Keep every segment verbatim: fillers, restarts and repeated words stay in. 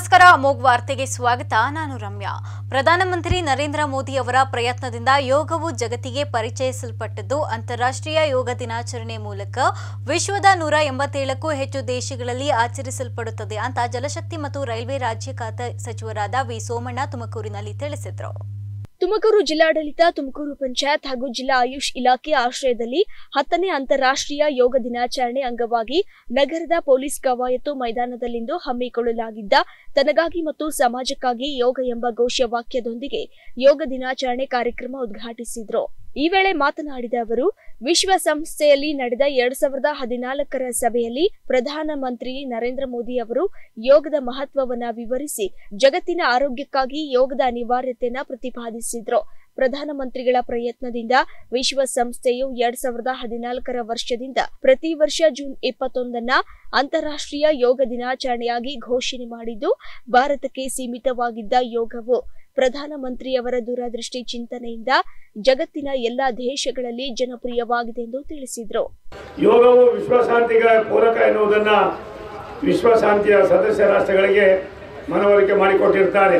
ನಮಸ್ಕಾರ ಅಮೋಘ್ ವಾರ್ತೆಗೆ ಸ್ವಾಗತ. ನಾನು ರಮ್ಯಾ. ಪ್ರಧಾನಮಂತ್ರಿ ನರೇಂದ್ರ ಮೋದಿ ಅವರ ಪ್ರಯತ್ನದಿಂದ ಯೋಗವು ಜಗತ್ತಿಗೆ ಪರಿಚಯಿಸಲ್ಪಟ್ಟದ್ದು ಅಂತಾರಾಷ್ಟ್ರೀಯ ಯೋಗ ದಿನಾಚರಣೆ ಮೂಲಕ ವಿಶ್ವದ ನೂರ ಎಂಬತ್ತೇಳಕ್ಕೂ ಹೆಚ್ಚು ದೇಶಗಳಲ್ಲಿ ಆಚರಿಸಲ್ಪಡುತ್ತದೆ ಅಂತ ಜಲಶಕ್ತಿ ಮತ್ತು ರೈಲ್ವೆ ರಾಜ್ಯ ಖಾತೆ ಸಚಿವರಾದ ವಿ ಸೋಮಣ್ಣ ತುಮಕೂರಿನಲ್ಲಿ ತಿಳಿಸಿದರು. ತುಮಕೂರು ಜಿಲ್ಲಾಡಳಿತ, ತುಮಕೂರು ಪಂಚಾಯತ್ ಹಾಗೂ ಜಿಲ್ಲಾ ಆಯುಷ್ ಇಲಾಖೆ ಆಶ್ರಯದಲ್ಲಿ ಹತ್ತನೇ ಅಂತಾರಾಷ್ಟ್ರೀಯ ಯೋಗ ದಿನಾಚರಣೆ ಅಂಗವಾಗಿ ನಗರದ ಪೊಲೀಸ್ ಕವಾಯತು ಮೈದಾನದಲ್ಲಿಂದು ಹಮ್ಮಿಕೊಳ್ಳಲಾಗಿದ್ದ ತನಗಾಗಿ ಮತ್ತು ಸಮಾಜಕ್ಕಾಗಿ ಯೋಗ ಎಂಬ ಘೋಷವಾಕ್ಯದೊಂದಿಗೆ ಯೋಗ ದಿನಾಚರಣೆ ಕಾರ್ಯಕ್ರಮ ಉದ್ಘಾಟಿಸಿದ್ರು. ಈ ವೇಳೆ ಮಾತನಾಡಿದ ಅವರು, ವಿಶ್ವಸಂಸ್ಥೆಯಲ್ಲಿ ನಡೆದ ಎರಡ್ ಸಾವಿರದ ಹದಿನಾಲ್ಕರ ಸಭೆಯಲ್ಲಿ ಪ್ರಧಾನಮಂತ್ರಿ ನರೇಂದ್ರ ಮೋದಿ ಅವರು ಯೋಗದ ಮಹತ್ವವನ್ನ ವಿವರಿಸಿ ಜಗತ್ತಿನ ಆರೋಗ್ಯಕ್ಕಾಗಿ ಯೋಗದ ಅನಿವಾರ್ಯತೆಯನ್ನ ಪ್ರತಿಪಾದಿಸಿದ್ರು. ಪ್ರಧಾನಮಂತ್ರಿಗಳ ಪ್ರಯತ್ನದಿಂದ ವಿಶ್ವಸಂಸ್ಥೆಯು ಎರಡ್ ಸಾವಿರದ ಹದಿನಾಲ್ಕರ ವರ್ಷದಿಂದ ಪ್ರತಿ ವರ್ಷ ಜೂನ್ ಇಪ್ಪತ್ತೊಂದನ್ನ ಅಂತಾರಾಷ್ಟ್ರೀಯ ಯೋಗ ದಿನಾಚರಣೆಯಾಗಿ ಘೋಷಣೆ ಮಾಡಿದ್ದು, ಭಾರತಕ್ಕೆ ಸೀಮಿತವಾಗಿದ್ದ ಯೋಗವು ಪ್ರಧಾನಮಂತ್ರಿಯವರ ದೂರದೃಷ್ಟಿ ಚಿಂತನೆಯಿಂದ ಜಗತ್ತಿನ ಎಲ್ಲಾ ದೇಶಗಳಲ್ಲಿ ಜನಪ್ರಿಯವಾಗಿದೆ ಎಂದು ತಿಳಿಸಿದರು. ಯೋಗವು ವಿಶ್ವಶಾಂತಿಗೆ ಪೂರಕ ಎನ್ನುವುದನ್ನು ವಿಶ್ವಶಾಂತಿಯ ಸದಸ್ಯ ರಾಷ್ಟ್ರಗಳಿಗೆ ಮನವರಿಕೆ ಮಾಡಿಕೊಟ್ಟಿರುತ್ತಾರೆ.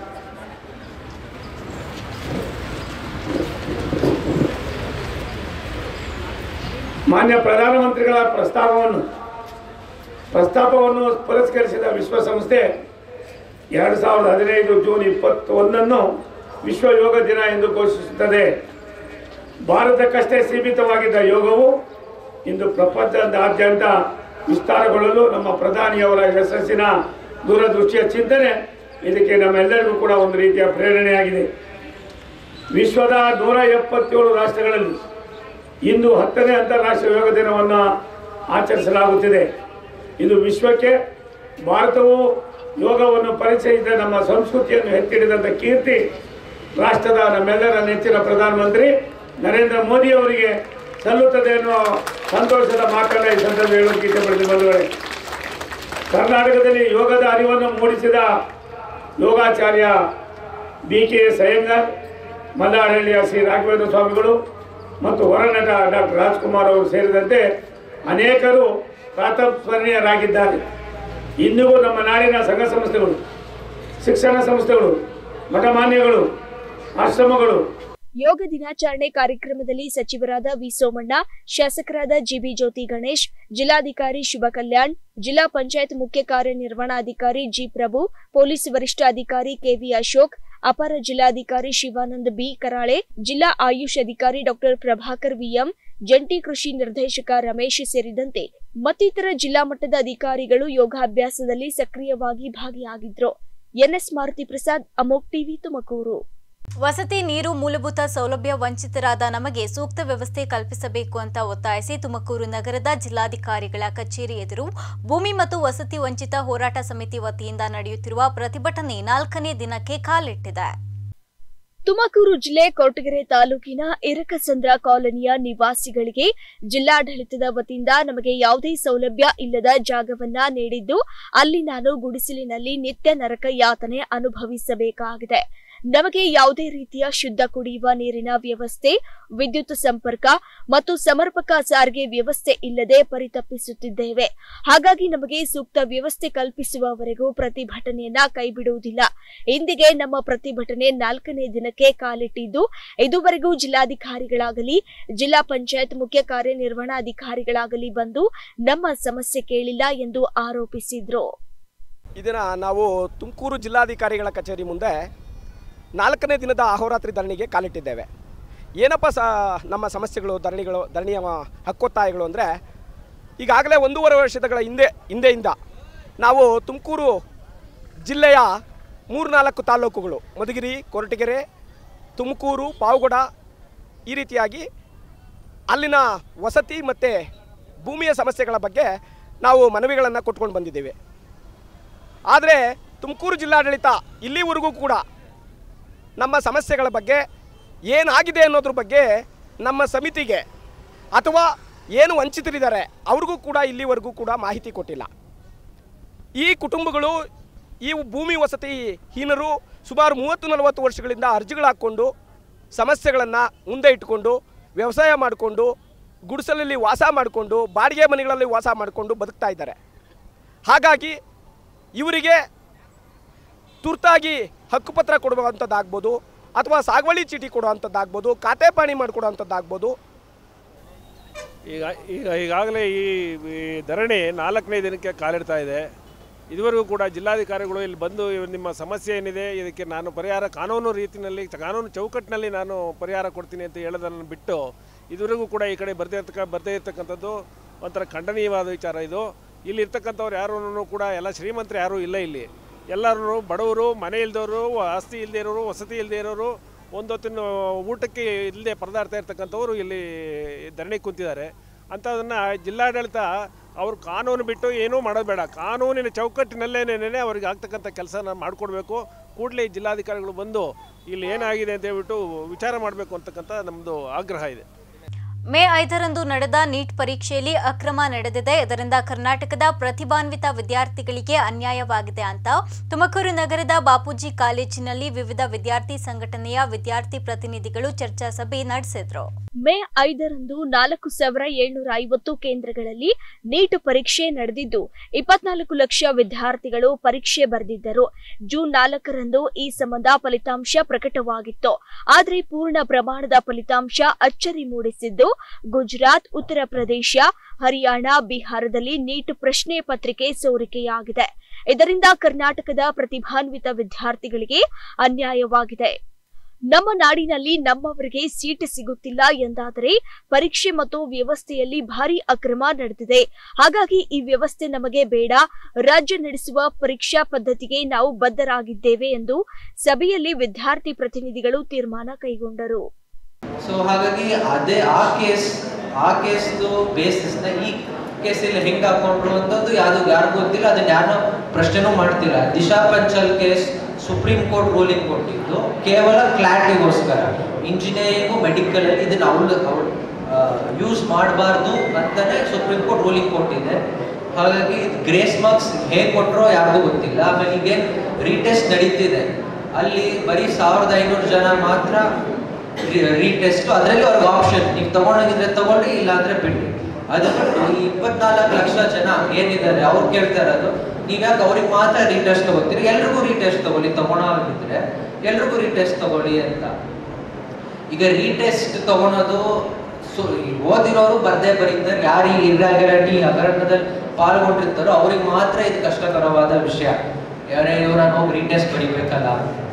ಮಾನ್ಯ ಪ್ರಧಾನಮಂತ್ರಿಗಳ ಪ್ರಸ್ತಾವವನ್ನು ಪ್ರಸ್ತಾಪವನ್ನು ಪುರಸ್ಕರಿಸಿದ ವಿಶ್ವಸಂಸ್ಥೆ ಎರಡು ಸಾವಿರದ ಹದಿನೈದು ಜೂನ್ ಇಪ್ಪತ್ತೊಂದನ್ನು ವಿಶ್ವ ಯೋಗ ದಿನ ಎಂದು ಘೋಷಿಸುತ್ತದೆ. ಭಾರತಕ್ಕಷ್ಟೇ ಸೀಮಿತವಾಗಿದ್ದ ಯೋಗವು ಇಂದು ಪ್ರಪಂಚದಾದ್ಯಂತ ವಿಸ್ತಾರಗೊಳ್ಳಲು ನಮ್ಮ ಪ್ರಧಾನಿಯವರ ಯಶಸ್ಸಿನ ದೂರದೃಷ್ಟಿಯ ಚಿಂತನೆ ಇದಕ್ಕೆ ನಮ್ಮೆಲ್ಲರಿಗೂ ಕೂಡ ಒಂದು ರೀತಿಯ ಪ್ರೇರಣೆಯಾಗಿದೆ. ವಿಶ್ವದ ನೂರ ಎಪ್ಪತ್ತೇಳು ರಾಷ್ಟ್ರಗಳಲ್ಲಿ ಇಂದು ಹತ್ತನೇ ಅಂತಾರಾಷ್ಟ್ರೀಯ ಯೋಗ ದಿನವನ್ನು ಆಚರಿಸಲಾಗುತ್ತಿದೆ. ಇದು ವಿಶ್ವಕ್ಕೆ ಭಾರತವು ಯೋಗವನ್ನು ಪರಿಚಯಿಸಿದ ನಮ್ಮ ಸಂಸ್ಕೃತಿಯನ್ನು ಎತ್ತಿಡಿದಂಥ ಕೀರ್ತಿ ರಾಷ್ಟ್ರದ ನಮ್ಮೆಲ್ಲರ ನೆಚ್ಚಿನ ಪ್ರಧಾನಮಂತ್ರಿ ನರೇಂದ್ರ ಮೋದಿ ಅವರಿಗೆ ಸಲ್ಲುತ್ತದೆ ಎನ್ನುವ ಸಂತೋಷದ ಮಾತನ್ನು ಈ ಸಂದರ್ಭ ಹೇಳೋಕೆ ಇಷ್ಟಪಡ್ತೀನಿ. ಬಂಧುಗಳೇ, ಕರ್ನಾಟಕದಲ್ಲಿ ಯೋಗದ ಅರಿವನ್ನು ಮೂಡಿಸಿದ ಯೋಗಾಚಾರ್ಯ ಬಿ ಕೆ ಎಸ್ ಅಯ್ಯಂಗಾರ್, ಮಲ್ಲಾಡಹಳ್ಳಿಯ ಶ್ರೀ ರಾಘವೇಂದ್ರ ಸ್ವಾಮಿಗಳು ಮತ್ತು ಹೊರನಟ ಡಾಕ್ಟರ್ ರಾಜ್ಕುಮಾರ್ ಅವರು ಸೇರಿದಂತೆ ಅನೇಕರು ಪ್ರಾತಸ್ಮರಣೀಯರಾಗಿದ್ದಾರೆ. ಇಂದಿಗೂ ನಮ್ಮ ನಾಡಿನ ಸಂಘ ಸಂಸ್ಥೆಗಳು, ಶಿಕ್ಷಣ ಸಂಸ್ಥೆಗಳು, ಮಠಮಾನ್ಯಗಳು, ಆಶ್ರಮಗಳು ಯೋಗ ದಿನಾಚರಣೆ ಕಾರ್ಯಕ್ರಮದಲ್ಲಿ ಸಚಿವರಾದ ವಿ ಸೋಮಣ್ಣ, ಶಾಸಕರಾದ ಜಿಬಿ ಜ್ಯೋತಿ ಗಣೇಶ್, ಜಿಲ್ಲಾಧಿಕಾರಿ ಶುಭ ಕಲ್ಯಾಣ್, ಜಿಲ್ಲಾ ಪಂಚಾಯತ್ ಮುಖ್ಯ ಕಾರ್ಯನಿರ್ವಹಣಾಧಿಕಾರಿ ಜಿ ಪ್ರಭು, ಪೊಲೀಸ್ ವರಿಷ್ಠಾಧಿಕಾರಿ ಕೆವಿ ಅಶೋಕ್, ಅಪರ ಜಿಲ್ಲಾಧಿಕಾರಿ ಶಿವಾನಂದ್ ಬಿ ಕರಾಳೆ, ಜಿಲ್ಲಾ ಆಯುಷ್ ಅಧಿಕಾರಿ ಡಾಕ್ಟರ್ ಪ್ರಭಾಕರ್ ವಿಎಂ, ಜಂಟಿ ಕೃಷಿ ನಿರ್ದೇಶಕ ರಮೇಶ್ ಸೇರಿದಂತೆ ಮತ್ತಿತರ ಜಿಲ್ಲಾ ಮಟ್ಟದ ಅಧಿಕಾರಿಗಳು ಯೋಗಾಭ್ಯಾಸದಲ್ಲಿ ಸಕ್ರಿಯವಾಗಿ ಭಾಗಿಯಾಗಿದ್ರು. NS Maruti Prasad, Amogh TV, Tumakuru. ವಸತಿ, ನೀರು, ಮೂಲಭೂತ ಸೌಲಭ್ಯ ವಂಚಿತರಾದ ನಮಗೆ ಸೂಕ್ತ ವ್ಯವಸ್ಥೆ ಕಲ್ಪಿಸಬೇಕು ಅಂತ ಒತ್ತಾಯಿಸಿ ತುಮಕೂರು ನಗರದ ಜಿಲ್ಲಾಧಿಕಾರಿಗಳ ಕಚೇರಿ ಎದುರು ಭೂಮಿ ಮತ್ತು ವಸತಿ ವಂಚಿತ ಹೋರಾಟ ಸಮಿತಿ ವತಿಯಿಂದ ನಡೆಯುತ್ತಿರುವ ಪ್ರತಿಭಟನೆ ನಾಲ್ಕನೇ ದಿನಕ್ಕೆ ಕಾಲಿಟ್ಟಿದೆ. ತುಮಕೂರು ಜಿಲ್ಲೆ ಕೊರಟಗೆರೆ ತಾಲೂಕಿನ ಎರಕಸಂದ್ರ ಕಾಲೋನಿಯ ನಿವಾಸಿಗಳಿಗೆ ಜಿಲ್ಲಾಡಳಿತದ ವತಿಯಿಂದ ನಮಗೆ ಯಾವುದೇ ಸೌಲಭ್ಯ ಇಲ್ಲದ ಜಾಗವನ್ನ ನೀಡಿದ್ದು, ಅಲ್ಲಿ ನಾನು ಗುಡಿಸಲಿನಲ್ಲಿ ನಿತ್ಯ ನರಕ ಯಾತನೆ ಅನುಭವಿಸಬೇಕಾಗಿದೆ. ನಮಗೆ ಯಾವುದೇ ರೀತಿಯ ಶುದ್ಧ ಕುಡಿಯುವ ನೀರಿನ ವ್ಯವಸ್ಥೆ, ವಿದ್ಯುತ್ ಸಂಪರ್ಕ ಮತ್ತು ಸಮರ್ಪಕ ಸಾರಿಗೆ ವ್ಯವಸ್ಥೆ ಇಲ್ಲದೆ ಪರಿತಪಿಸುತ್ತಿದ್ದೇವೆ. ಹಾಗಾಗಿ ನಮಗೆ ಸೂಕ್ತ ವ್ಯವಸ್ಥೆ ಕಲ್ಪಿಸುವವರೆಗೂ ಪ್ರತಿಭಟನೆಯನ್ನ ಕೈಬಿಡುವುದಿಲ್ಲ. ಇಂದಿಗೆ ನಮ್ಮ ಪ್ರತಿಭಟನೆ ನಾಲ್ಕನೇ ದಿನಕ್ಕೆ ಕಾಲಿಟ್ಟಿದ್ದು, ಇದುವರೆಗೂ ಜಿಲ್ಲಾಧಿಕಾರಿಗಳಾಗಲಿ ಜಿಲ್ಲಾ ಪಂಚಾಯತ್ ಮುಖ್ಯ ಕಾರ್ಯನಿರ್ವಹಣಾಧಿಕಾರಿಗಳಾಗಲಿ ಬಂದು ನಮ್ಮ ಸಮಸ್ಯೆ ಕೇಳಿಲ್ಲ ಎಂದು ಆರೋಪಿಸಿದ್ರು. ಇದನ್ನ ನಾವು ತುಮಕೂರು ಜಿಲ್ಲಾಧಿಕಾರಿಗಳ ಕಚೇರಿ ಮುಂದೆ ನಾಲ್ಕನೇ ದಿನದ ಅಹೋರಾತ್ರಿ ಧರಣಿಗೆ ಕಾಲಿಟ್ಟಿದ್ದೇವೆ. ಏನಪ್ಪ ಸ ನಮ್ಮ ಸಮಸ್ಯೆಗಳು, ಧರಣಿಗಳು, ಧರಣಿಯ ಹಕ್ಕೊತ್ತಾಯಗಳು ಅಂದರೆ, ಈಗಾಗಲೇ ಒಂದೂವರೆ ವರ್ಷಗಳ ಹಿಂದೆ ಹಿಂದೆಯಿಂದ ನಾವು ತುಮಕೂರು ಜಿಲ್ಲೆಯ ಮೂರ್ನಾಲ್ಕು ತಾಲೂಕುಗಳು ಮಧುಗಿರಿ, ಕೊರಟಗೆರೆ, ತುಮಕೂರು, ಪಾವಗಡ ಈ ರೀತಿಯಾಗಿ ಅಲ್ಲಿನ ವಸತಿ ಮತ್ತು ಭೂಮಿಯ ಸಮಸ್ಯೆಗಳ ಬಗ್ಗೆ ನಾವು ಮನವಿಗಳನ್ನು ಕೊಟ್ಕೊಂಡು ಬಂದಿದ್ದೇವೆ. ಆದರೆ ತುಮಕೂರು ಜಿಲ್ಲಾಡಳಿತ ಇಲ್ಲಿವರೆಗೂ ಕೂಡ ನಮ್ಮ ಸಮಸ್ಯೆಗಳ ಬಗ್ಗೆ ಏನಾಗಿದೆ ಅನ್ನೋದ್ರ ಬಗ್ಗೆ ನಮ್ಮ ಸಮಿತಿಗೆ ಅಥವಾ ಏನು ವಂಚಿತರಿದ್ದಾರೆ ಅವ್ರಿಗೂ ಕೂಡ ಇಲ್ಲಿವರೆಗೂ ಕೂಡ ಮಾಹಿತಿ ಕೊಟ್ಟಿಲ್ಲ. ಈ ಕುಟುಂಬಗಳು, ಈ ಭೂಮಿ ವಸತಿ ಹೀನರು ಸುಮಾರು ಮೂವತ್ತು ನಲವತ್ತು ವರ್ಷಗಳಿಂದ ಅರ್ಜಿಗಳು ಹಾಕ್ಕೊಂಡು ಸಮಸ್ಯೆಗಳನ್ನು ಮುಂದೆ ಇಟ್ಟುಕೊಂಡು ವ್ಯವಸಾಯ ಮಾಡಿಕೊಂಡು ಗುಡಿಸಲಲ್ಲಿ ವಾಸ ಮಾಡಿಕೊಂಡು ಬಾಡಿಗೆ ಮನೆಗಳಲ್ಲಿ ವಾಸ ಮಾಡಿಕೊಂಡು ಬದುಕ್ತಾ ಇದ್ದಾರೆ. ಹಾಗಾಗಿ ಇವರಿಗೆ ತುರ್ತಾಗಿ ಹಕ್ಕುಪತ್ರ ಕೊಡುವಂಥದ್ದಾಗ್ಬೋದು, ಅಥವಾ ಸಾಗುವಳಿ ಚೀಟಿ ಕೊಡುವಂಥದ್ದಾಗ್ಬೋದು, ಖಾತೆ ಪಾಣಿ ಮಾಡಿಕೊಡುವಂಥದ್ದಾಗ್ಬೋದು. ಈಗ ಈಗ ಈಗಾಗಲೇ ಈ ಈ ಧರಣಿ ನಾಲ್ಕನೇ ದಿನಕ್ಕೆ ಕಾಲಿಡ್ತಾ ಇದೆ. ಇದುವರೆಗೂ ಕೂಡ ಜಿಲ್ಲಾಧಿಕಾರಿಗಳು ಇಲ್ಲಿ ಬಂದು ನಿಮ್ಮ ಸಮಸ್ಯೆ ಏನಿದೆ ಇದಕ್ಕೆ ನಾನು ಪರಿಹಾರ ಕಾನೂನು ರೀತಿಯಲ್ಲಿ ಕಾನೂನು ಚೌಕಟ್ಟಿನಲ್ಲಿ ನಾನು ಪರಿಹಾರ ಕೊಡ್ತೀನಿ ಅಂತ ಹೇಳೋದನ್ನು ಬಿಟ್ಟು ಇದುವರೆಗೂ ಕೂಡ ಈ ಕಡೆ ಬರ್ದೇ ಇರ್ತಕ್ಕ ಬರ್ದೇ ಇರ್ತಕ್ಕಂಥದ್ದು ಒಂಥರ ಖಂಡನೀಯವಾದ ವಿಚಾರ. ಇದು ಇಲ್ಲಿ ಇರ್ತಕ್ಕಂಥವ್ರು ಯಾರೂ ಕೂಡ ಎಲ್ಲ ಶ್ರೀಮಂತರು ಯಾರೂ ಇಲ್ಲ. ಇಲ್ಲಿ ಎಲ್ಲರೂ ಬಡವರು, ಮನೆ ಇಲ್ದವರು, ಆಸ್ತಿ ಇಲ್ಲದೆ ಇರೋರು, ವಸತಿ ಇಲ್ಲದೆ ಇರೋರು, ಒಂದೊತ್ತಿನ ಊಟಕ್ಕೆ ಇಲ್ಲದೆ ಪರದಾಡ್ತಾ ಇರ್ತಕ್ಕಂಥವ್ರು ಇಲ್ಲಿ ಧರಣಿ ಕೂತಿದ್ದಾರೆ. ಅಂಥದನ್ನು ಜಿಲ್ಲಾಡಳಿತ ಅವರು ಕಾನೂನು ಬಿಟ್ಟು ಏನೂ ಮಾಡೋದು ಬೇಡ, ಕಾನೂನಿನ ಚೌಕಟ್ಟಿನಲ್ಲೇನೇ ಅವ್ರಿಗೆ ಆಗ್ತಕ್ಕಂಥ ಕೆಲಸನ ಮಾಡಿಕೊಡ್ಬೇಕು. ಕೂಡಲೇ ಜಿಲ್ಲಾಧಿಕಾರಿಗಳು ಬಂದು ಇಲ್ಲಿ ಏನಾಗಿದೆ ಅಂತ ಹೇಳ್ಬಿಟ್ಟು ವಿಚಾರ ಮಾಡಬೇಕು ಅಂತಕ್ಕಂಥ ನಮ್ಮದು ಆಗ್ರಹ ಇದೆ. ಮೇ ಐದರಂದು ನಡೆದ ನೀಟ್ ಪರೀಕ್ಷೆಯಲ್ಲಿ ಅಕ್ರಮ ನಡೆದಿದೆ, ಇದರಿಂದ ಕರ್ನಾಟಕದ ಪ್ರತಿಭಾನ್ವಿತ ವಿದ್ಯಾರ್ಥಿಗಳಿಗೆ ಅನ್ಯಾಯವಾಗಿದೆ ಅಂತ ತುಮಕೂರು ನಗರದ ಬಾಪೂಜಿ ಕಾಲೇಜಿನಲ್ಲಿ ವಿವಿಧ ವಿದ್ಯಾರ್ಥಿ ಸಂಘಟನೆಯ ವಿದ್ಯಾರ್ಥಿ ಪ್ರತಿನಿಧಿಗಳು ಚರ್ಚಾ ಸಭೆ ನಡೆಸಿದ್ರು. ಮೇ ಐದರಂದು ನಾಲ್ಕು ಸಾವಿರ ಏಳ್ನೂರ ಐವತ್ತು ಕೇಂದ್ರಗಳಲ್ಲಿ ನೀಟ್ ಪರೀಕ್ಷೆ ನಡೆದಿದ್ದು ಇಪ್ಪತ್ನಾಲ್ಕು ಲಕ್ಷ ವಿದ್ಯಾರ್ಥಿಗಳು ಪರೀಕ್ಷೆ ಬರೆದಿದ್ದರು. ಜೂನ್ ನಾಲ್ಕರಂದು ಈ ಸಂಬಂಧ ಫಲಿತಾಂಶ ಪ್ರಕಟವಾಗಿತ್ತು. ಆದರೆ ಪೂರ್ಣ ಪ್ರಮಾಣದ ಫಲಿತಾಂಶ ಅಚ್ಚರಿ ಮೂಡಿಸಿದ್ದು ಗುಜರಾತ್, ಉತ್ತರ ಪ್ರದೇಶ, ಹರಿಯಾಣ, ಬಿಹಾರದಲ್ಲಿ ನೀಟ್ ಪ್ರಶ್ನೆ ಪತ್ರಿಕೆ ಸೋರಿಕೆಯಾಗಿದೆ. ಇದರಿಂದ ಕರ್ನಾಟಕದ ಪ್ರತಿಭಾನ್ವಿತ ವಿದ್ಯಾರ್ಥಿಗಳಿಗೆ ಅನ್ಯಾಯವಾಗಿದೆ. ನಮ್ಮ ನಾಡಿನಲ್ಲಿ ನಮ್ಮವರಿಗೆ ಸೀಟ್ ಸಿಗುತ್ತಿಲ್ಲ ಎಂದಾದರೆ ಪರೀಕ್ಷೆ ಮತ್ತು ವ್ಯವಸ್ಥೆಯಲ್ಲಿ ಭಾರಿ ಅಕ್ರಮ ನಡೆದಿದೆ. ಹಾಗಾಗಿ ಈ ವ್ಯವಸ್ಥೆ ನಮಗೆ ಬೇಡ, ರಾಜ್ಯ ನಡೆಸುವ ಪರೀಕ್ಷಾ ಪದ್ಧತಿಗೆ ನಾವು ಬದ್ಧರಾಗಿದ್ದೇವೆ ಎಂದು ಸಭೆಯಲ್ಲಿ ವಿದ್ಯಾರ್ಥಿ ಪ್ರತಿನಿಧಿಗಳು ತೀರ್ಮಾನ ಕೈಗೊಂಡರು. ಸೊ ಹಾಗಾಗಿ ಅದೇ ಆ ಕೇಸ್ ಆ ಕೇಸ್ದು ಬೇಸಿಸ್ನ ಈ ಕೇಸಲ್ಲಿ ಹೆಂಗೆ ಹಾಕೊಂಡ್ರು ಅಂತಂದು ಯಾವುದು ಯಾರಿಗೂ ಗೊತ್ತಿಲ್ಲ, ಅದನ್ನ ಯಾರನ್ನೋ ಪ್ರಶ್ನೆನೂ ಮಾಡ್ತಿಲ್ಲ. Disha Panchal case Supreme Court ruling ಕೊಟ್ಟಿದ್ದು ಕೇವಲ ಕ್ಲಾರಿಟಿಗೋಸ್ಕರ, ಇಂಜಿನಿಯರಿಂಗು ಮೆಡಿಕಲ್ ಅಲ್ಲಿ ಇದನ್ನ ಅವಳು ಅವಳು ಯೂಸ್ ಮಾಡಬಾರ್ದು ಅಂತಾನೆ ಸುಪ್ರೀಂ ಕೋರ್ಟ್ ರೂಲಿಂಗ್ ಕೊಟ್ಟಿದೆ. ಹಾಗಾಗಿ ಗ್ರೇಸ್ ಮಾರ್ಕ್ಸ್ ಹೇಗೆ ಕೊಟ್ಟರೋ ಯಾರಿಗೂ ಗೊತ್ತಿಲ್ಲ. ಆಮೇಲೆ ಈಗ ರೀಟೆಸ್ಟ್ ನಡೀತಿದೆ, ಅಲ್ಲಿ ಬರೀ ಸಾವಿರದ ಐನೂರು ಜನ ಮಾತ್ರ ರೀಟೆಸ್ಟ್, ಅದರಲ್ಲಿ ಅವ್ರಿಗೆ ಆಪ್ಷನ್ ನೀವು ತಗೊಂಡೋಗಿದ್ರೆ ತಗೊಳ್ಳಿ, ಇಲ್ಲ ಅಂದ್ರೆ ಬಿಡಿ. ಅದು ಬಿಟ್ಟು ಈ ಇಪ್ಪತ್ನಾಲ್ಕು ಲಕ್ಷ ಜನ ಏನಿದ್ದಾರೆ ಅವ್ರು ಕೇಳ್ತಾ ಇರೋದು ನೀವ್ಯಾಕೆ ಅವ್ರಿಗೆ ಮಾತ್ರ ರೀಟೆಸ್ಟ್ ತಗೋತೀರಿ, ಎಲ್ರಿಗೂ ರೀಟೆಸ್ಟ್ ತಗೊಳ್ಳಿ, ತಗೊಳೋಗಿದ್ರೆ ಎಲ್ರಿಗೂ ರೀಟೆಸ್ಟ್ ತಗೊಳ್ಳಿ ಅಂತ. ಈಗ ರೀಟೆಸ್ಟ್ ತಗೊಳೋದು ಓದಿರೋರು ಬರ್ದೇ ಬರೀತಾರೆ, ಯಾರು ಈ ಇರ್ರೆಗ್ಯುಲಾರಿಟಿ ಹಗರಣದಲ್ಲಿ ಪಾಲ್ಗೊಂಡಿರ್ತಾರೋ ಅವ್ರಿಗೆ ಮಾತ್ರ ಇದು ಕಷ್ಟಕರವಾದ ವಿಷಯ. ಯಾರೇ ನಾನು ಹೋಗಿ ರೀಟೆಸ್ಟ್ ಬರೀಬೇಕಲ್ಲ.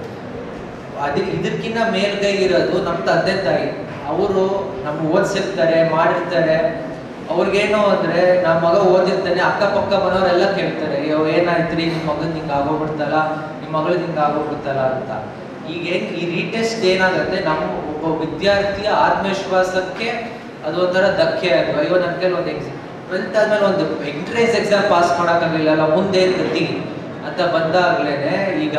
ಅದಕ್ಕೆ ಇದಕ್ಕಿಂತ ಮೇಲ್ಗೈ ಇರೋದು ನಮ್ಮ ತಂದೆ ತಾಯಿ. ಅವರು ನಮ್ಮ ಓದಿಸಿರ್ತಾರೆ, ಮಾಡಿರ್ತಾರೆ. ಅವ್ರಿಗೇನು ಅಂದರೆ ನಮ್ಮ ಮಗ ಓದಿರ್ತಾನೆ, ಅಕ್ಕಪಕ್ಕ ಮನೆಯವರೆಲ್ಲ ಕೇಳ್ತಾರೆ, ಅಯ್ಯೋ ಏನಾಯ್ತ್ರಿ ನಿಮ್ಮ ಮಗನ ಹಿಂಗೆ ಆಗೋಗ್ಬಿಡ್ತಲ್ಲ, ನಿಮ್ಮ ಮಗಳಿಗೆ ಹಿಂಗೆ ಆಗೋಗ್ಬಿಡ್ತಲ್ಲ ಅಂತ. ಈಗ ಹೆಂಗೆ ಈ ರೀಟೆಸ್ಟ್ ಏನಾಗುತ್ತೆ, ನಮ್ಮ ಒಬ್ಬ ವಿದ್ಯಾರ್ಥಿಯ ಆತ್ಮವಿಶ್ವಾಸಕ್ಕೆ ಅದು ಒಂಥರ ಧಕ್ಕೆ ಆಗುವ. ಅಯ್ಯೋ ನನ್ನ ಕೈಲಿ ಒಂದು ಎಕ್ಸಾಮ್ ಟ್ವೆಲ್ತ್ ಆದ್ಮೇಲೆ ಒಂದು ಎಂಟ್ರೆನ್ಸ್ ಎಕ್ಸಾಮ್ ಪಾಸ್ ಮಾಡೋಕ್ಕಾಗಲಿಲ್ಲ, ಮುಂದೆ ಗತಿ ಅಂತ ಬಂದಾಗ್ಲೇನೆ ಈಗ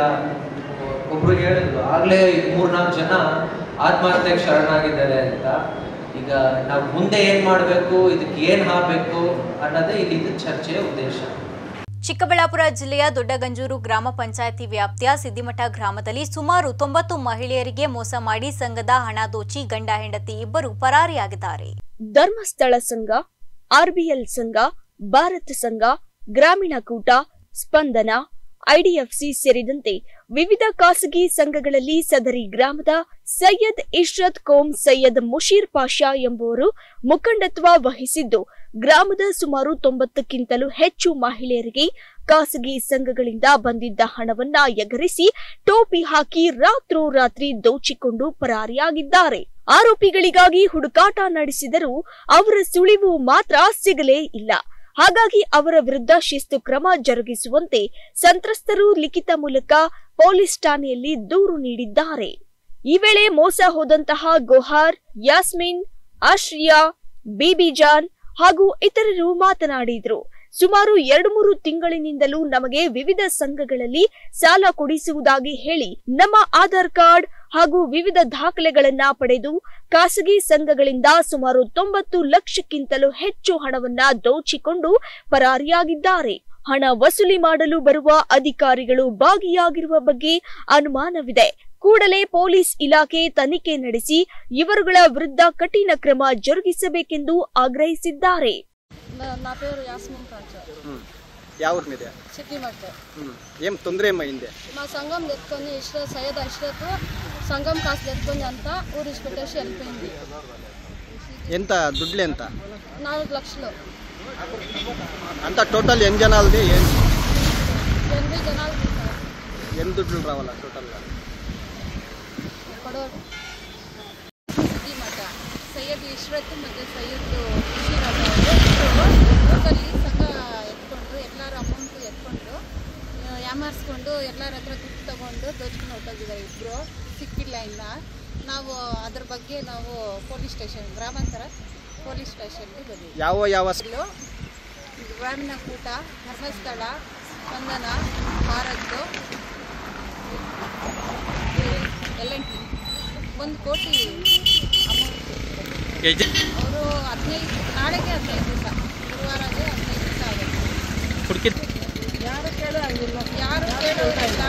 ಒಬ್ರು ಹೇಳಿದ್ರು ಆಗ್ಲೇ ಮೂರ್ನಾಲ್ಕು ಜನ ಆತ್ಮಹತ್ಯೆಗೆ ಶರಣಾಗಿದ್ದಾರೆ ಅಂತ. ಈಗ ನಾವು ಮುಂದೆ ಏನ್ ಮಾಡಬೇಕು, ಇದಕ್ಕೆ ಏನ್ ಹಾಕಬೇಕು ಅನ್ನೋದೇ ಇಲ್ಲಿ ಚರ್ಚೆಯ ಉದ್ದೇಶ. ಚಿಕ್ಕಬಳ್ಳಾಪುರ ಜಿಲ್ಲೆಯ ದೊಡ್ಡಗಂಜೂರು ಗ್ರಾಮ ಪಂಚಾಯಿತಿ ವ್ಯಾಪ್ತಿಯ ಸಿದ್ದಿಮಠ ಗ್ರಾಮದಲ್ಲಿ ಸುಮಾರು ತೊಂಬತ್ತು ಮಹಿಳೆಯರಿಗೆ ಮೋಸ ಮಾಡಿ ಸಂಘದ ಹಣ ದೋಚಿ ಗಂಡ ಹೆಂಡತಿ ಇಬ್ಬರು ಪರಾರಿಯಾಗಿದ್ದಾರೆ. ಧರ್ಮಸ್ಥಳ ಸಂಘ, ಆರ್ಬಿಎಲ್ ಸಂಘ, ಭಾರತ ಸಂಘ, ಗ್ರಾಮೀಣ ಕೂಟ, ಸ್ಪಂದನ, ಐಡಿಎಫ್ಸಿ ಸೇರಿದಂತೆ ವಿವಿಧ ಖಾಸಗಿ ಸಂಘಗಳಲ್ಲಿ ಸದರಿ ಗ್ರಾಮದ ಸೈಯದ್ ಇಶ್ರತ್ ಕೋಮ್ ಸೈಯದ್ ಮುಷೀರ್ ಪಾಷಾ ಎಂಬುವರು ಮುಖಂಡತ್ವ ವಹಿಸಿದ್ದು ಗ್ರಾಮದ ಸುಮಾರು ತೊಂಬತ್ತಕ್ಕಿಂತಲೂ ಹೆಚ್ಚು ಮಹಿಳೆಯರಿಗೆ ಖಾಸಗಿ ಸಂಘಗಳಿಂದ ಬಂದಿದ್ದ ಹಣವನ್ನ ಎಗರಿಸಿ ಟೋಪಿ ಹಾಕಿ ರಾತ್ರೋರಾತ್ರಿ ದೋಚಿಕೊಂಡು ಪರಾರಿಯಾಗಿದ್ದಾರೆ. ಆರೋಪಿಗಳಿಗಾಗಿ ಹುಡುಕಾಟ ನಡೆಸಿದರೂ ಅವರ ಸುಳಿವು ಮಾತ್ರ ಸಿಗಲೇ ಇಲ್ಲ. ಹಾಗಾಗಿ ಅವರ ವಿರುದ್ಧ ಶಿಸ್ತು ಕ್ರಮ ಜರುಗಿಸುವಂತೆ ಸಂತ್ರಸ್ತರು ಲಿಖಿತ ಮೂಲಕ ಪೊಲೀಸ್ ಠಾಣೆಯಲ್ಲಿ ದೂರು ನೀಡಿದ್ದಾರೆ. ಈ ವೇಳೆ ಮೋಸ ಹೋದಂತಹ ಗೊಹಾರ್, ಯಾಸ್ಮಿನ್, ಆಶ್ರಿಯಾ, ಬಿಬಿಜಾನ್ ಹಾಗೂ ಇತರರು ಮಾತನಾಡಿದ್ರು. ಸುಮಾರು ಎರಡು ಮೂರು ತಿಂಗಳಿನಿಂದಲೂ ನಮಗೆ ವಿವಿಧ ಸಂಘಗಳಲ್ಲಿ ಸಾಲ ಕೊಡಿಸುವುದಾಗಿ ಹೇಳಿ ನಮ್ಮ ಆಧಾರ್ ಕಾರ್ಡ್ ಹಾಗೂ ವಿವಿಧ ದಾಖಲೆಗಳನ್ನ ಪಡೆದು ಖಾಸಗಿ ಸಂಘಗಳಿಂದ ಸುಮಾರು ತೊಂಬತ್ತು ಲಕ್ಷಕ್ಕಿಂತಲೂ ಹೆಚ್ಚು ಹಣವನ್ನ ದೋಚಿಕೊಂಡು ಪರಾರಿಯಾಗಿದ್ದಾರೆ. ಹಣ ವಸೂಲಿ ಮಾಡಲು ಬರುವ ಅಧಿಕಾರಿಗಳು ಭಾಗಿಯಾಗಿರುವ ಬಗ್ಗೆ ಅನುಮಾನವಿದೆ. ಕೂಡಲೇ ಪೊಲೀಸ್ ಇಲಾಖೆ ತನಿಖೆ ನಡೆಸಿ ಇವರುಗಳ ವಿರುದ್ಧ ಕಠಿಣ ಕ್ರಮ ಜರುಗಿಸಬೇಕೆಂದು ಆಗ್ರಹಿಸಿದ್ದಾರೆ. నా పేరు యాస్మిన్ కాచా. ಯಾವ ಊರಿನಿದೆ? ಸಿಟಿ ಮಾಡ್ತೆ. ಹ್ಞೂ ಏನು ತೊಂದರೆ ಅಮ್ಮ ಹಿಂದೆ? మా సంఘం ఎత్తుకొని ఇష్ట సయ్యద్ అష్రత్ సంఘం కాసులు ఎత్తుకొని అంతా ఊరు ఇచ్చిపెట్టేసి వెళ్ళిపోయింది. ఎంత దుడ్లు ఎంత? నాలుగు లక్షలు. అంత టోటల్ ఎన్ని జనాలది? ఎనిమిది జనాలు ఎన్ని దుడ్లు రావాలా టోటల్గా? ಕೊಡೋರು ಈ ಮಠ ಸೈಯದ್ ಇಶ್ರತ್ ಮತ್ತು ಸೈಯದ್ ಊರಲ್ಲಿ ಸಂಘ ಎತ್ಕೊಂಡು ಎಲ್ಲರ ಅಮೌಂಟು ಎತ್ಕೊಂಡು ಯಾಮಾರಿಸ್ಕೊಂಡು ಎಲ್ಲರ ಹತ್ರ ದುಡ್ಡು ತಗೊಂಡು ದೋಚ್ಕೊಂಡು ಹೊರಟೋಗಿದ್ದಾರೆ. ಇಬ್ಬರು ಸಿಕ್ಕಿಲ್ಲ ಇನ್ನು. ನಾವು ಅದ್ರ ಬಗ್ಗೆ ನಾವು ಪೊಲೀಸ್ ಸ್ಟೇಷನ್ ಗ್ರಾಮಾಂತರ ಪೊಲೀಸ್ ಸ್ಟೇಷನ್ಗೆ ಬಂದಿದ್ದೀವಿ. ಯಾವ ಯಾವ Grameena Koota, Dharmasthala, Spandana, Bharat, L N T ಒಂದು ಕೋಟಿ ಅಮೌಂಟ್. ಅವರು ಹದಿನೈದು ನಾಳೆಗೆ ಹದಿನೈದು ದಿವಸ ಗುರುವಾರಗೆ ಹದಿನೈದು ದಿವಸ ಆಗುತ್ತೆ. ಯಾರು ಕೇಳೋಂಗಿಲ್ಲ, ಯಾರು ಕೇಳೋದಿಲ್ಲ.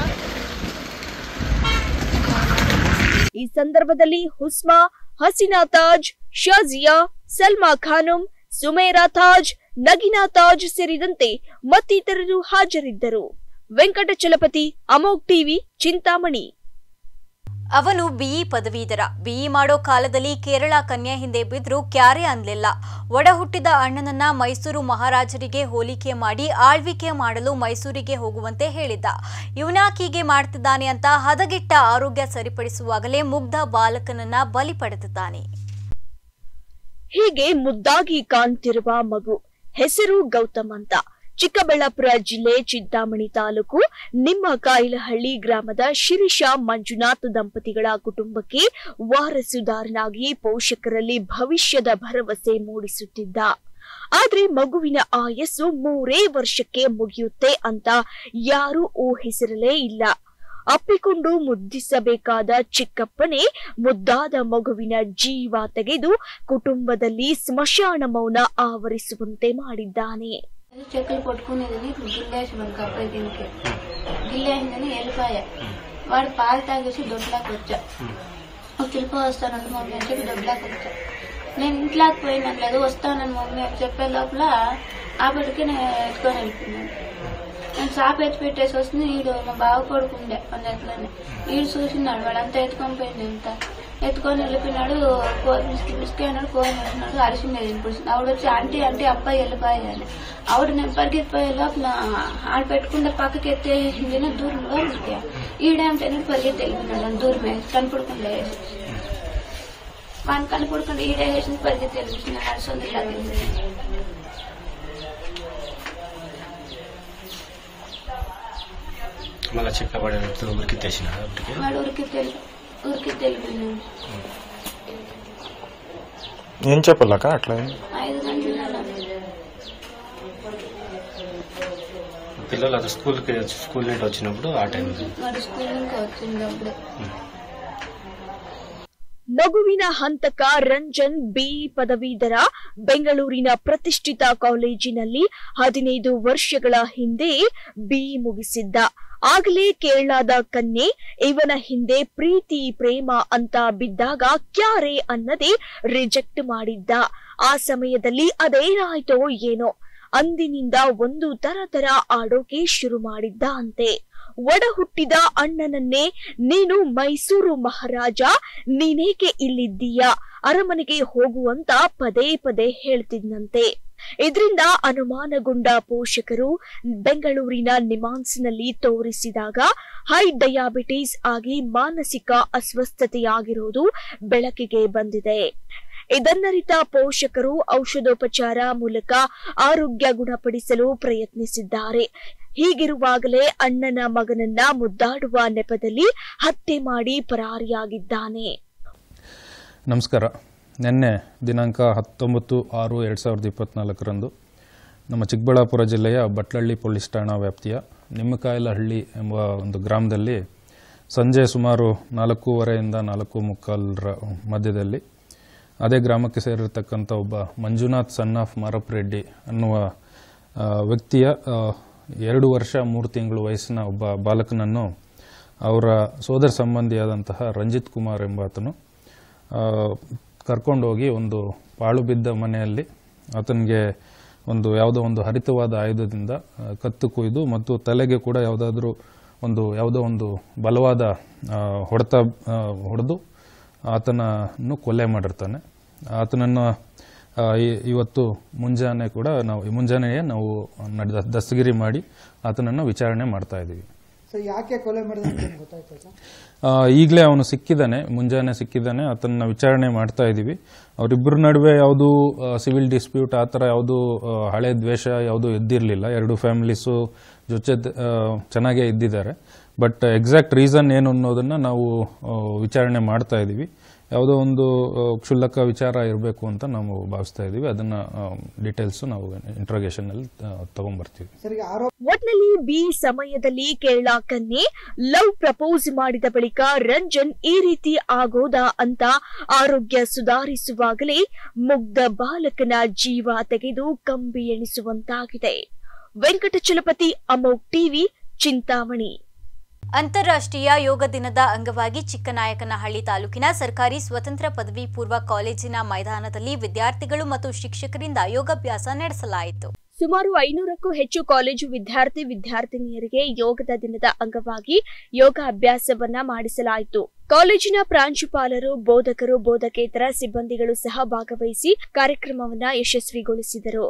ಈ ಸಂದರ್ಭದಲ್ಲಿ ಹುಸ್ಮಾ, ಹಸೀನಾ ತಾಜ್, ಶಾಜಿಯಾ, ಸಲ್ಮಾ ಖಾನುಂ, ಸುಮೇರಾ ತಾಜ್, ನಗಿನಾ ತಾಜ್ ಸೇರಿದಂತೆ ಮತ್ತಿತರರು ಹಾಜರಿದ್ದರು. ವೆಂಕಟಚಲಪತಿ, ಅಮೋಘ್ ಟಿವಿ, ಚಿಂತಾಮಣಿ. ಅವನು ಬಿಇ ಪದವೀಧರ. ಬಿಇ ಮಾಡೋ ಕಾಲದಲ್ಲಿ ಕೇರಳ ಕನ್ಯಾ ಹಿಂದೆ ಬಿದ್ದರೂ ಕ್ಯಾರೆ ಅನ್ಲಿಲ್ಲ. ಒಡ ಹುಟ್ಟಿದ ಅಣ್ಣನನ್ನ ಮೈಸೂರು ಮಹಾರಾಜರಿಗೆ ಹೋಲಿಕೆ ಮಾಡಿ ಆಳ್ವಿಕೆ ಮಾಡಲು ಮೈಸೂರಿಗೆ ಹೋಗುವಂತೆ ಹೇಳಿದ್ದ. ಇವನಾಕೀಗೆ ಮಾಡ್ತಿದ್ದಾನೆ ಅಂತ ಹದಗೆಟ್ಟ ಆರೋಗ್ಯ ಸರಿಪಡಿಸುವಾಗಲೇ ಮುಗ್ಧ ಬಾಲಕನನ್ನ ಬಲಿ ಪಡೆದಿದ್ದಾನೆ. ಹೀಗೆ ಮುದ್ದಾಗಿ ಕಾಣ್ತಿರುವ ಮಗು ಹೆಸರು ಗೌತಮ್ ಅಂತ. ಚಿಕ್ಕಬಳ್ಳಾಪುರ ಜಿಲ್ಲೆ ಚಿಂತಾಮಣಿ ತಾಲೂಕು ನಿಮ್ಮಕಾಯಿಲಹಳ್ಳಿ ಗ್ರಾಮದ ಶಿರೀಷ ಮಂಜುನಾಥ್ ದಂಪತಿಗಳ ಕುಟುಂಬಕ್ಕೆ ವಾರಸುದಾರನಾಗಿ ಪೋಷಕರಲ್ಲಿ ಭವಿಷ್ಯದ ಭರವಸೆ ಮೂಡಿಸುತ್ತಿದ್ದ. ಆದ್ರೆ ಮಗುವಿನ ಆಯಸ್ಸು ಮೂರೇ ವರ್ಷಕ್ಕೆ ಮುಗಿಯುತ್ತೆ ಅಂತ ಯಾರೂ ಊಹಿಸಿರಲೇ ಇಲ್ಲ. ಅಪ್ಪಿಕೊಂಡು ಮುದ್ದಿಸಬೇಕಾದ ಚಿಕ್ಕಪ್ಪನೇ ಮುದ್ದಾದ ಮಗುವಿನ ಜೀವ ತೆಗೆದು కుటుంబದಲ್ಲಿ ಸ್ಮಶಾನ ಮೌನ ಆವರಿಸುವಂತೆ ಮಾಡಿದ್ದಾನೆ. చెక్కులు కొట్టుకునేది గిల్లేసి మనకు అప్పుడే దీనికి గిల్లేసిందని వెళ్ళిపోయా. వాడు పాలు తాగేసి దొడ్లాకి వచ్చా. చిలుపు వస్తానని మమ్మీ అని చెప్పి దొడ్లాకి వచ్చా. నేను ఇంట్లోకి పోయినాను లేదు, వస్తానని మమ్మీ అని చెప్పే లోపల ఆపటికి నేను ఎత్తుకొని వెళ్ళిపోయినాను. నేను సాప ఎత్తి పెట్టేసి వస్తుంది. ఈడు మా బావ కొడుకుండే మన ఎట్లనే ఈడు చూసినాడు. వాడంతా ఎత్తుకొని పోయింది. అంత ఎత్తుకొని వెళ్ళిపోయినాడు. పిసికి పిసికి అన్నాడు. కోని వెళ్ళినాడు. అరిసిండేది ఇప్పుడు ఆవిడ వచ్చి ఆంటీ అంటే అబ్బాయి వెళ్ళిపోయాను. ఆవిడ నేను పరిగెత్తిపోయే లోపల ఆడ పెట్టుకుంటే పక్కకి ఎత్తేసింది. దూరంగా ఉరికా. ఈడేంటే పరిగెత్తి వెళ్ళిపోయినాడు. దూరమే కనపడకుండా వేసి వాడిని కనపడకుండా ఈడే వేసింది. పరిగెత్తి వెళ్ళిపోయినాడు. అరిసొంది లాగింది. మళ్ళీ చిక్కబడి ఊరికి తెచ్చిన వాడు ఊరికి తెలి ఊరికి తెలిపోయినాడు. ఏం చెప్పలేక అట్లా ఐదు గంటల పిల్లలు అది స్కూల్కి స్కూల్ నుండి వచ్చినప్పుడు ఆ టైం వాడు స్కూల్ నుంచి వచ్చినప్పుడు ಮಗುವಿನ ಹಂತಕ ರಂಜನ್ ಬಿಇ ಪದವೀಧರ ಬೆಂಗಳೂರಿನ ಪ್ರತಿಷ್ಠಿತ ಕಾಲೇಜಿನಲ್ಲಿ ಹದಿನೈದು ವರ್ಷಗಳ ಹಿಂದೆ ಬಿಇ ಮುಗಿಸಿದ್ದ. ಆಗಲೇ ಕೇರಳದ ಕನ್ಯೆ ಇವನ ಹಿಂದೆ ಪ್ರೀತಿ ಪ್ರೇಮ ಅಂತ ಬಿದ್ದಾಗ ಕ್ಯಾರೆ ಅನ್ನದೇ ರಿಜೆಕ್ಟ್ ಮಾಡಿದ್ದ. ಆ ಸಮಯದಲ್ಲಿ ಅದೇನಾಯ್ತೋ ಏನೋ ಅಂದಿನಿಂದ ಒಂದು ತರ ತರ ಆಡೋಕೆ ಶುರು ಮಾಡಿದ್ದ ಅಂತೆ. ಒಡ ಹುಟ್ಟಿದ ಅಣ್ಣನನ್ನೇ ನೀನು ಮೈಸೂರು ಮಹಾರಾಜ, ನೀನೇಕೆ ಇಲ್ಲಿದ್ದೀಯಾ, ಅರಮನೆಗೆ ಹೋಗುವಂತ ಪದೇ ಪದೇ ಹೇಳ್ತಿದ್ನಂತೆ. ಇದರಿಂದ ಅನುಮಾನಗೊಂಡ ಪೋಷಕರು ಬೆಂಗಳೂರಿನ ನಿಮಾನ್ಸ್ನಲ್ಲಿ ತೋರಿಸಿದಾಗ ಹೈ ಡಯಾಬಿಟಿಸ್ ಆಗಿ ಮಾನಸಿಕ ಅಸ್ವಸ್ಥತೆಯಾಗಿರುವುದು ಬೆಳಕಿಗೆ ಬಂದಿದೆ. ಇದನ್ನರಿತ ಪೋಷಕರು ಔಷಧೋಪಚಾರ ಮೂಲಕ ಆರೋಗ್ಯ ಗುಣಪಡಿಸಲು ಪ್ರಯತ್ನಿಸಿದ್ದಾರೆ. ಹೀಗಿರುವಾಗಲೇ ಅಣ್ಣನ ಮಗನನ್ನ ಮುದ್ದಾಡುವ ನೆಪದಲ್ಲಿ ಹತ್ಯೆ ಮಾಡಿ ಪರಾರಿಯಾಗಿದ್ದಾನೆ. ನಮಸ್ಕಾರ. ನಿನ್ನೆ ದಿನಾಂಕ ಹತ್ತೊಂಬತ್ತು ಆರು ಎರಡು ಸಾವಿರದ ಇಪ್ಪತ್ನಾಲ್ಕರಂದು ನಮ್ಮ ಚಿಕ್ಕಬಳ್ಳಾಪುರ ಜಿಲ್ಲೆಯ ಬಟ್ಲಳ್ಳಿ ಪೊಲೀಸ್ ಠಾಣಾ ವ್ಯಾಪ್ತಿಯ ನಿಮ್ಮಕಾಯಿಲಹಳ್ಳಿ ಎಂಬ ಒಂದು ಗ್ರಾಮದಲ್ಲಿ ಸಂಜೆ ಸುಮಾರು ನಾಲ್ಕೂವರೆಯಿಂದ ನಾಲ್ಕು ಮುಕ್ಕಾಲರ ಮಧ್ಯದಲ್ಲಿ ಅದೇ ಗ್ರಾಮಕ್ಕೆ ಸೇರಿರ್ತಕ್ಕಂಥ ಒಬ್ಬ ಮಂಜುನಾಥ್ ಸನ್ ಆಫ್ ಮಾರಪ್ಪ ರೆಡ್ಡಿ ಅನ್ನುವ ವ್ಯಕ್ತಿಯ ಎರಡು ವರ್ಷ ಮೂರು ತಿಂಗಳು ವಯಸ್ಸಿನ ಒಬ್ಬ ಬಾಲಕನನ್ನು ಅವರ ಸೋದರ ಸಂಬಂಧಿಯಾದಂತಹ ರಂಜಿತ್ ಕುಮಾರ್ ಎಂಬಾತನು ಕರ್ಕೊಂಡೋಗಿ ಒಂದು ಪಾಳು ಬಿದ್ದ ಮನೆಯಲ್ಲಿ ಆತನಿಗೆ ಒಂದು ಯಾವುದೋ ಒಂದು ಹರಿತವಾದ ಆಯುಧದಿಂದ ಕತ್ತು ಕೊಯ್ದು ಮತ್ತು ತಲೆಗೆ ಕೂಡ ಯಾವುದಾದ್ರೂ ಒಂದು ಯಾವುದೋ ಒಂದು ಬಲವಾದ ಹೊಡೆತ ಹೊಡೆದು ಆತನನ್ನು ಕೊಲೆ ಮಾಡಿರ್ತಾನೆ. ಆತನನ್ನು ಇವತ್ತು ಮುಂಜಾನೆ ಕೂಡ ನಾವು ಮುಂಜಾನೆಯೇ ನಾವು ದಸ್ತಗಿರಿ ಮಾಡಿ ಆತನನ್ನು ವಿಚಾರಣೆ ಮಾಡ್ತಾ ಇದ್ದೀವಿ. ಯಾಕೆ ಕೊಲೆ ಮಾಡಿದ ಗೊತ್ತಾಯ್ತು ಸರ್? ಈಗಲೇ ಅವನು ಸಿಕ್ಕಿದ್ದಾನೆ, ಮುಂಜಾನೆ ಸಿಕ್ಕಿದ್ದಾನೆ, ಆತನ ವಿಚಾರಣೆ ಮಾಡ್ತಾ ಇದ್ದೀವಿ. ಅವರಿಬ್ಬರ ನಡುವೆ ಯಾವುದು ಸಿವಿಲ್ ಡಿಸ್ಪ್ಯೂಟ್ ಆ ಥರ ಯಾವುದು ಹಳೆ ದ್ವೇಷ ಯಾವುದು ಎದ್ದಿರಲಿಲ್ಲ. ಎರಡು ಫ್ಯಾಮಿಲೀಸು ಜೊತೆ ಚೆನ್ನಾಗೇ ಇದ್ದಿದ್ದಾರೆ. ಬಟ್ ಎಕ್ಸಾಕ್ಟ್ ರೀಸನ್ ಏನು ಅನ್ನೋದನ್ನು ನಾವು ವಿಚಾರಣೆ ಮಾಡ್ತಾ ಇದ್ದೀವಿ. ಯಾವುದೋ ಒಂದು ಕ್ಷುಲ್ಲಕ ವಿಚಾರ ಇರಬೇಕು ಅಂತ ನಾವು ಭಾವಿಸ್ತಾ ಇದ್ದೀವಿ. ಅದನ್ನ ಡೀಟೇಲ್ಸ್ ನಾವು ಇಂಟ್ರೋಗೇಷನ್ ಅಲ್ಲಿ ತಗೊಂಡ್ಬರ್ತೀವಿ. ಒಟ್ನಲ್ಲಿ ಬಿ ಸಮಯದಲ್ಲಿ ಕೇರಳ ಕನ್ಯೆ ಲವ್ ಪ್ರಪೋಸ್ ಮಾಡಿದ ಬಳಿಕ ರಂಜನ್ ಈ ರೀತಿ ಆಗೋದಾ ಅಂತ ಆರೋಗ್ಯ ಸುಧಾರಿಸುವಾಗಲೇ ಮುಗ್ಧ ಬಾಲಕನ ಜೀವ ತೆಗೆದು ಕಂಬಿ ಎಣಿಸುವಂತಾಗಿದೆ. ವೆಂಕಟಚಲಪತಿ, ಅಮೋಕ್ ಟಿವಿ, ಚಿಂತಾಮಣಿ. ಅಂತಾರಾಷ್ಟ್ರೀಯ ಯೋಗ ದಿನದ ಅಂಗವಾಗಿ ಚಿಕ್ಕನಾಯಕನಹಳ್ಳಿ ತಾಲೂಕಿನ ಸರ್ಕಾರಿ ಸ್ವತಂತ್ರ ಪದವಿ ಪೂರ್ವ ಕಾಲೇಜಿನ ಮೈದಾನದಲ್ಲಿ ವಿದ್ಯಾರ್ಥಿಗಳು ಮತ್ತು ಶಿಕ್ಷಕರಿಂದ ಯೋಗಾಭ್ಯಾಸ ನಡೆಸಲಾಯಿತು. ಸುಮಾರು ಐನೂರಕ್ಕೂ ಹೆಚ್ಚು ಕಾಲೇಜು ವಿದ್ಯಾರ್ಥಿ ವಿದ್ಯಾರ್ಥಿನಿಯರಿಗೆ ಯೋಗದ ದಿನದ ಅಂಗವಾಗಿ ಯೋಗ ಅಭ್ಯಾಸವನ್ನ ಮಾಡಿಸಲಾಯಿತು. ಕಾಲೇಜಿನ ಪ್ರಾಂಶುಪಾಲರು, ಬೋಧಕರು, ಬೋಧಕೇತರ ಸಿಬ್ಬಂದಿಗಳು ಸಹ ಭಾಗವಹಿಸಿ ಕಾರ್ಯಕ್ರಮವನ್ನ ಯಶಸ್ವಿಗೊಳಿಸಿದರು.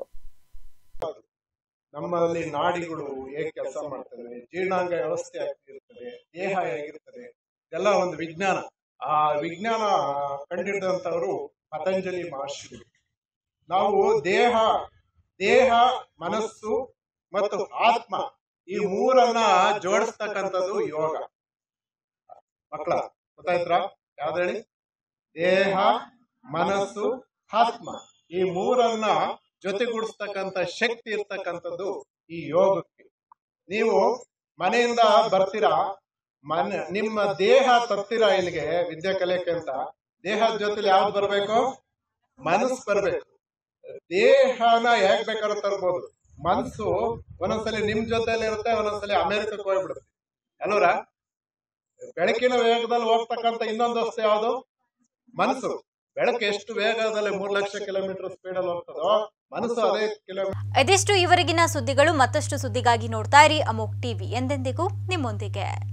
ನಮ್ಮಲ್ಲಿ ನಾಡಿಗಳು ಹೇಗೆ ಕೆಲಸ ಮಾಡ್ತವೆ, ಜೀರ್ಣಾಂಗ ವ್ಯವಸ್ಥೆ ಆಗಿರ್ತದೆ, ದೇಹ ಹೇಗಿರ್ತದೆ, ಇದೆಲ್ಲ ಒಂದು ವಿಜ್ಞಾನ. ಆ ವಿಜ್ಞಾನ ಕಂಡಿಡಿದಂಥವರು ಪತಂಜಲಿ ಮಹರ್ಷಿಗಳು. ನಾವು ದೇಹ ದೇಹ ಮನಸ್ಸು ಮತ್ತು ಆತ್ಮ ಈ ಮೂರನ್ನ ಜೋಡಿಸ್ತಕ್ಕಂಥದ್ದು ಯೋಗ. ಮಕ್ಕಳ ಗೊತ್ತಾಯ್ತ್ರ? ಯಾವ್ದು ಹೇಳಿ? ದೇಹ, ಮನಸ್ಸು, ಆತ್ಮ ಈ ಮೂರನ್ನ ಜೊತೆಗೂಡಿಸ್ತಕ್ಕಂಥ ಶಕ್ತಿ ಇರ್ತಕ್ಕಂಥದ್ದು ಈ ಯೋಗಕ್ಕೆ. ನೀವು ಮನೆಯಿಂದ ಬರ್ತೀರಾ, ಮನೆ ನಿಮ್ಮ ದೇಹ ತರ್ತೀರಾ ಇಲ್ಲಿಗೆ ವಿದ್ಯೆ ಕಲಿಯಕ್ಕೆ ಅಂತ. ದೇಹದ ಜೊತೆಲಿ ಯಾವ್ದು ಬರ್ಬೇಕು? ಮನಸ್ಸು ಬರ್ಬೇಕು. ದೇಹನ ಹೇಗ್ ಬೇಕಾದ್ರೂ ತರ್ಬೋದು. ಮನಸ್ಸು ಒಂದೊಂದ್ಸಲಿ ನಿಮ್ ಜೊತೆಲಿ ಇರುತ್ತೆ, ಒಂದೊಂದ್ಸಲಿ ಅಮೆರಿಕಕ್ಕೆ ಹೋಗ್ಬಿಡುತ್ತೆ ಅಲ್ವರ. ಬೆಳಕಿನ ವೇಗದಲ್ಲಿ ಹೋಗ್ತಕ್ಕಂಥ ಇನ್ನೊಂದು ವಸ್ತು ಯಾವುದು? ಮನಸ್ಸು. ಬೆಳಕು ಎಷ್ಟು ವೇಗದಲ್ಲಿ ಮೂರ್ ಲಕ್ಷ ಕಿಲೋಮೀಟರ್ ಸ್ಪೀಡ್ ಅಲ್ಲಿ ಹೋಗ್ತದೋ ಮನಸ್ಸು ಅದೇ ಕಿಲೋಮೀಟರ್. ಇದಿಷ್ಟು ಇವರೆಗಿನ ಸುದ್ದಿಗಳು. ಮತ್ತಷ್ಟು ಸುದ್ದಿಗಾಗಿ ನೋಡ್ತಾ ಇರಿ ಅಮೋಕ್ ಟಿವಿ, ಎಂದೆಂದಿಗೂ ನಿಮ್ಮೊಂದಿಗೆ.